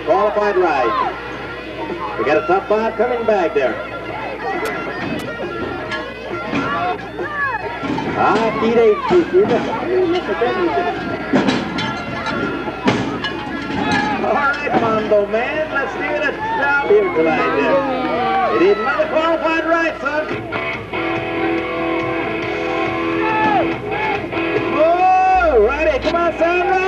qualified right. We got a top 5 coming back there. Keep it. All right, Mondo man, let's give it a job here tonight there. It is another qualified right, son. Oh, righty, come on, son, right.